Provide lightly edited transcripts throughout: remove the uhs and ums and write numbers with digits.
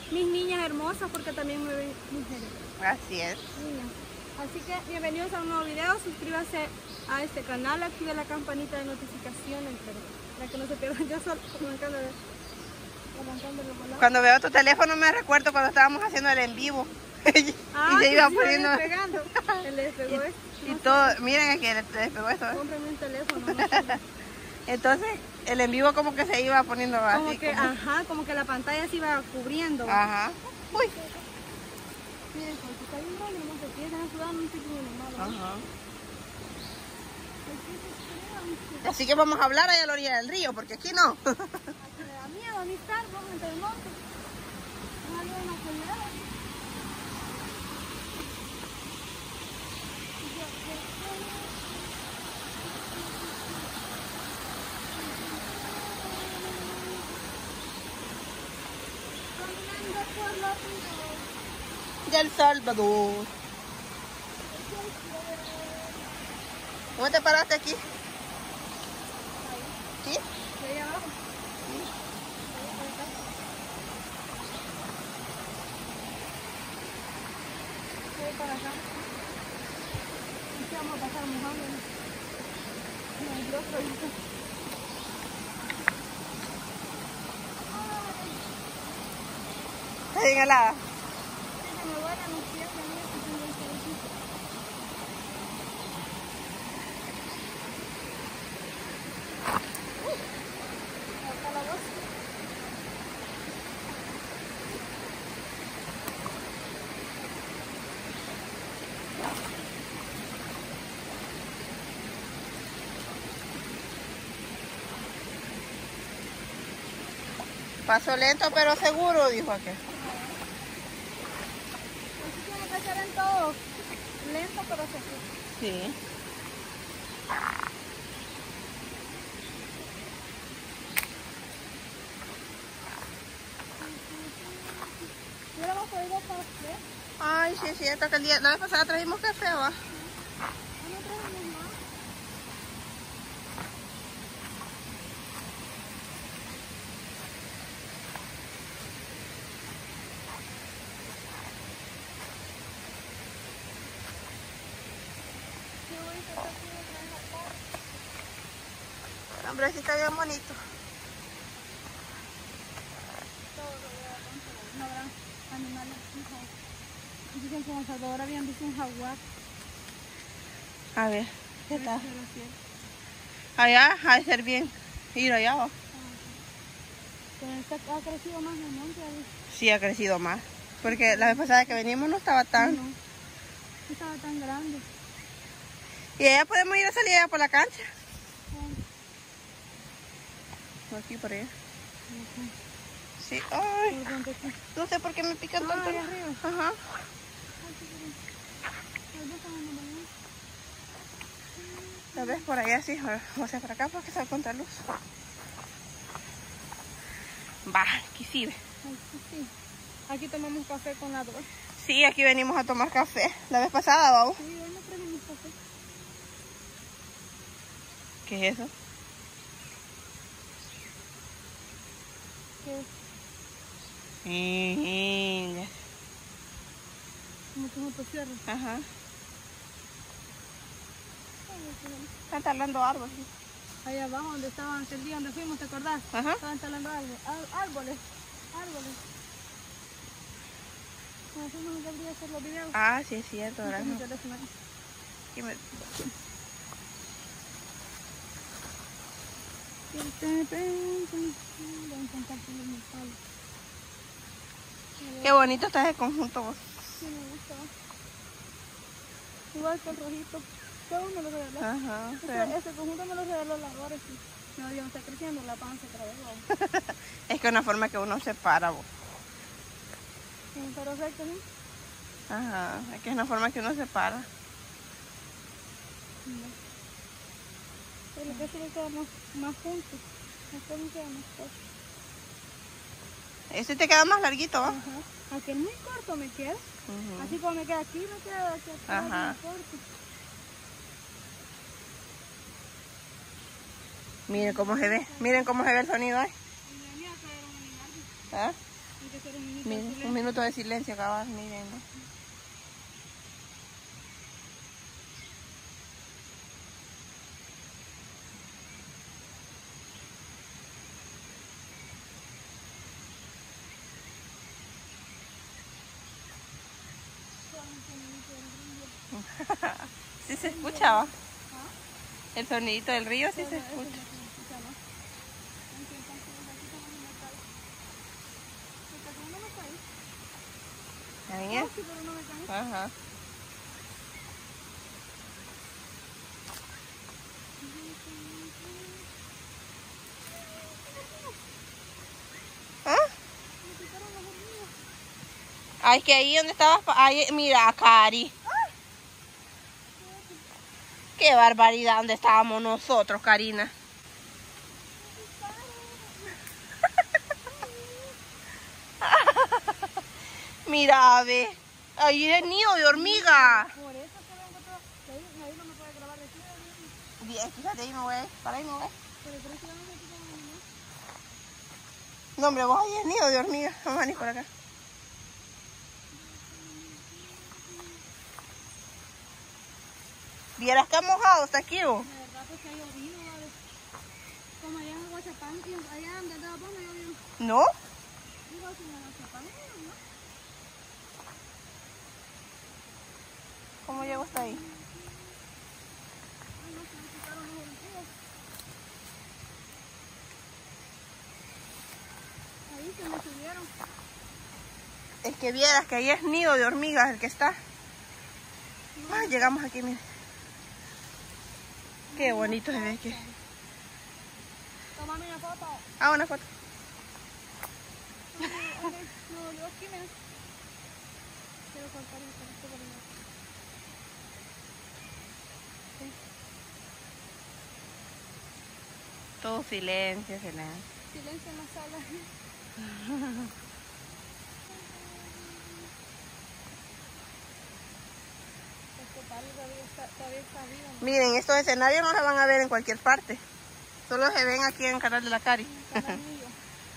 mis niñas hermosas, porque también me ven mujeres. Así es. Niñas. Así que bienvenidos a un nuevo video, suscríbase a este canal, active la campanita de notificaciones, para que no se pierdan. Yo solo arrancándole los volados. Cuando veo tu teléfono me recuerdo cuando estábamos haciendo el en vivo. Y se iba poniendo... despegando. El despegó y todo, miren aquí, le despegó esto. Cómprame un teléfono, no sé. Entonces, el en vivo como que se iba poniendo Como así. que, ajá, como que la pantalla se iba cubriendo. Ajá. Uy. Miren, porque está bien grande, no se empiezan a sudar, no sé quién es malo. Ajá. Así que vamos a hablar allá a la orilla del río, porque aquí no. Me da miedo a mí estar, vamos entre el monte. No hay una acelerada. Caminando por los ríos. De El Salvador. ¿Cómo te paraste aquí? ¿Sí? De ahí abajo. Voy para acá. Y vamos a pasar mojando. No, yo soy... ¿Estás bien helada? Se me vuelan los pies, a mí que tengo el cabecito. Acá la voz. Paso lento pero seguro, dijo aquel. Así tiene que ser en todo. Lento pero seguro. Sí. Hubiéramos podido café. Ay, sí, es cierto que la vez pasada trajimos café, ¿va? No trajimos más. Qué bonito está aquí detrás de la casa. Hombre, sí está bien bonito. Todo rodeado de árboles. No habrá animales fijados. Dicen que en El Salvador habían visto un jaguar. A ver, ¿qué tal? Pero sí. Allá ha de ser bien. Ir allá, ¿va? Pero este ha crecido más el monte ahí. Sí, ha crecido más. Porque la vez pasada que venimos no estaba tan... No estaba tan grande. Y allá podemos ir a salir allá por la cancha. Por aquí, por allá. Sí, ay. ¿Por dónde aquí? No sé por qué me pican tanto. Ahí arriba. Ajá. Tal vez por allá sí, o sea, por acá porque se va a contar luz. Va, aquí sí. Sí. Aquí tomamos café con la dos. Sí, aquí venimos a tomar café. La vez pasada, vamos. Sí, hoy no trajimos café. ¿Qué es eso? ¿Qué es? Como que motosierra. Ajá. Están talando árboles. Ahí abajo donde estaban aquel día donde fuimos, ¿te acordás? Ajá. Estaban talando árboles. Cuando fuimos aquel día a hacer los videos. Ah, sí es cierto, ahora Tengo no. mi teléfono aquí. Aquí me- Voy a intentar poner mi palo. Qué bonito está ese conjunto vos. Sí, me gusta. Igual que el rojito. Cada uno lo regaló. Ajá. Este conjunto me lo regaló la hora. No, ya está creciendo la panza otra vez. Es que es una forma que uno se para vos. Sí, pero recto, ¿no? Ajá. Es que es una forma que uno se para. Pero que sí le queda más junto. Este me queda más corto. Ese te queda más larguito, ¿va? Ajá. Aquel muy corto me queda. Ujú. Así como me queda aquí, me queda aquí atrás Ajá. muy corto. Miren cómo se ve el sonido ahí. Y venía a traer un animal. ¿Ah? Hay que hacer un minuto de Miren, silencio. un minuto de silencio, cabal, miren, ¿no? Sí se escucha, ¿va? El sonidito del río sí se escucha. ¿Ahí es? Ajá. ¿Ah? Ay, que ahí donde estabas, ahí, mira, Cari. Qué barbaridad, donde estábamos nosotros, Karina. Mira, ve. Ahí es nido de hormiga. Por eso que vengo todo. Ahí no me puede grabar de aquí. Bien, fíjate, ahí me voy. Para ahí me voy. Pero por eso vamos aquí con el. No, hombre, vos ahí es nido de hormiga. Vamos a venir por acá. Vieras que ha mojado hasta aquí, vos. De verdad, pues que ha llovido, ¿vale? Como allá en Aguachapán, allá donde andaba vos no llovió. ¿No? Digo, si en Aguachapán no. ¿Cómo llegó hasta ahí? Ay, no, se me quitaron los hormigueros. Ahí se me subieron. Es que vieras que ahí es nido de hormigas el que está. Ah, llegamos aquí, mira. Qué bonito se ve aquí. Tómame una foto. Ah, una foto. No, yo aquí me. Quiero cortar el cabello por el. Todo silencio, silencio. Silencio en la sala. Todavía está vivo, ¿no? Miren, estos escenarios no se van a ver en cualquier parte. Solo se ven aquí en el canal de la Cari. Cananillo.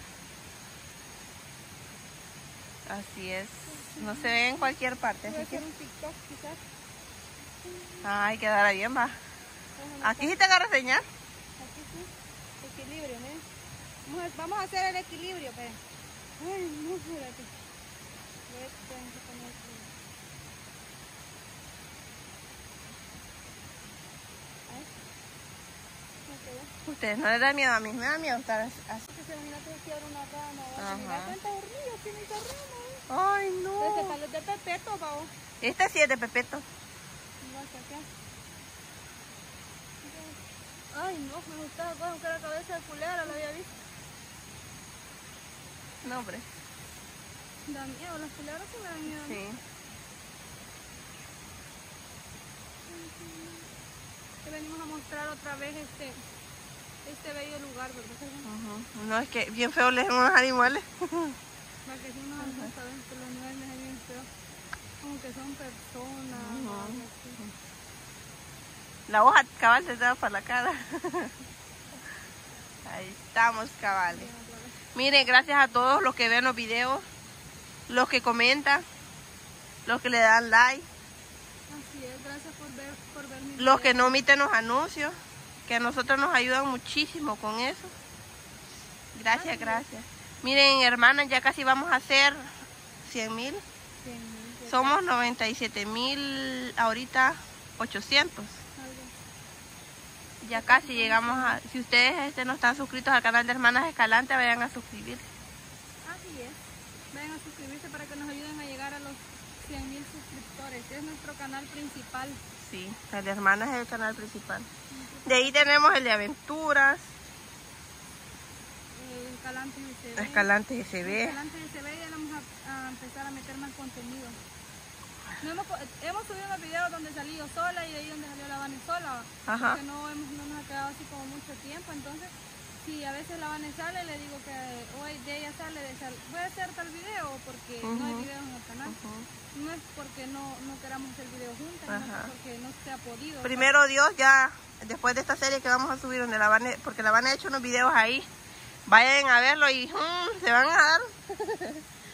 Así es. No se ve en cualquier parte. Voy a Así que... hacer un TikTok quizás. Ay, quedará bien, va. Aquí sí te agarra señal. Aquí sí. Equilibrio, miren. Vamos a hacer el equilibrio, pero. Ay, no, espérate. Voy a tener que poner aquí. Ahí. Me quedó. Ustedes no les da miedo a mí, me da miedo estar así. Que se imagínate que quiero una rama, ¿va? Ajá. Mira cuántas hormigas tiene esa rama, ¿eh? Ay, Este no. tal es de Pepeto, ¿va? Este sí es de Pepeto. Igual que acá. Ay, no, me gustaba aunque la cabeza de culera la había visto. No, hombre. Da miedo, las culeras sí me dan miedo. Sí. Te venimos a mostrar otra vez este bello lugar, ¿verdad? No, es que bien feo les unos animales. Para que si uno asusta, ven que los animales es bien feo. Como que son personas. O algo así. La hoja cabal te da para la cara. Ahí estamos, cabales. Miren, gracias a todos los que ven los videos, los que comentan, los que le dan like, Así es, gracias por ver mi los que no omiten los anuncios, que a nosotros nos ayudan muchísimo con eso. Gracias, gracias. Miren, hermanas, ya casi vamos a hacer 100,000. Somos 97,000 ahorita 800. Ya casi llegamos a... Si ustedes no están suscritos al canal de Hermanas Escalante, vayan a suscribirse. Así es. Vayan a suscribirse para que nos ayuden a llegar a los 100,000 suscriptores. Es nuestro canal principal. Sí, el de Hermanas es el canal principal. De ahí tenemos el de aventuras. Escalante SB. Escalante SB. Escalante SB, ya vamos a empezar a meter más contenido. Hemos subido unos videos donde salí yo sola y de ahí donde salió la Vane sola. Ajá. Porque no nos ha quedado así como mucho tiempo. Entonces, si a veces la Vane sale, le digo que hoy de ella sale, voy a hacer tal video porque no hay videos en el canal. No es porque no queramos hacer videos juntas, sino porque no se ha podido. Primero Dios, ya después de esta serie que vamos a subir, donde la Vane, porque la Vane ha hecho unos videos ahí, vayan a verlo y se van a dar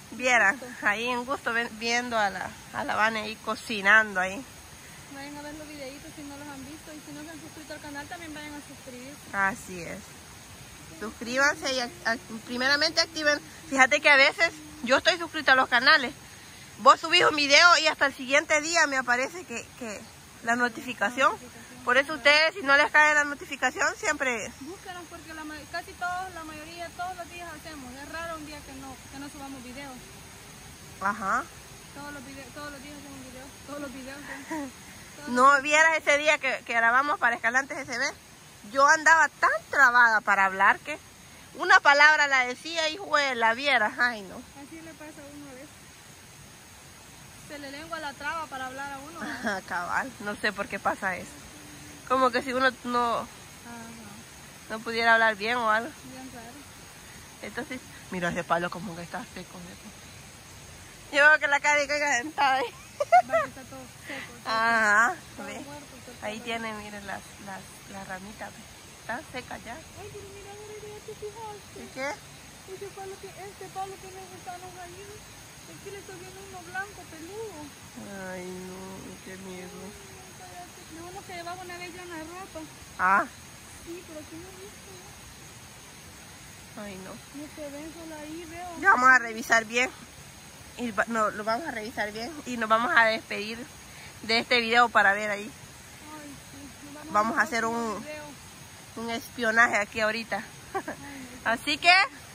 Vieran, ahí en gusto viendo a la Vane ahí cocinando ahí. Vayan a ver los videitos si no los han visto y si no se han suscrito al canal también vayan a suscribirse. Así es. Suscríbanse y primeramente activen. Fíjate que a veces yo estoy suscrito a los canales. Vos subís un video y hasta el siguiente día me aparece que la notificación. Por eso ustedes, si no les cae la notificación, siempre... Búsquenos porque casi todos, la mayoría, todos los días hacemos. Es raro un día que no subamos videos. Ajá. Todos los días hacemos videos. Todos los videos. No vieras ese día que grabamos para Escalantes SB. Yo andaba tan trabada para hablar que una palabra la decía y la vieras. Ay, no. Así le pasa a uno a veces. Se le lengua la traba para hablar a uno. Cabal, no sé por qué pasa eso. Como que si uno no pudiera hablar bien o algo. Bien raro. Entonces, mira ese palo como que está seco. Yo veo que la cara caiga sentada ahí. Está todo seco. Ajá, ve. Muerto, Ahí tienen, miren las ramitas. Están secas ya. Ay, pero mira, ya te fijaste. ¿Y qué? Este palo tiene gusanos ahí. Aquí le estoy viendo uno blanco, peludo. Ay, no, qué miedo. No, uno que llevaba una vez ya en la ropa. Ah. Sí, pero aquí no he visto. Ay, no. No se ven solo ahí, veo. Ya vamos a revisar bien. Y lo vamos a revisar bien. Y nos vamos a despedir de este video para ver ahí. Ay, sí. Vamos a hacer un espionaje aquí ahorita. Así que...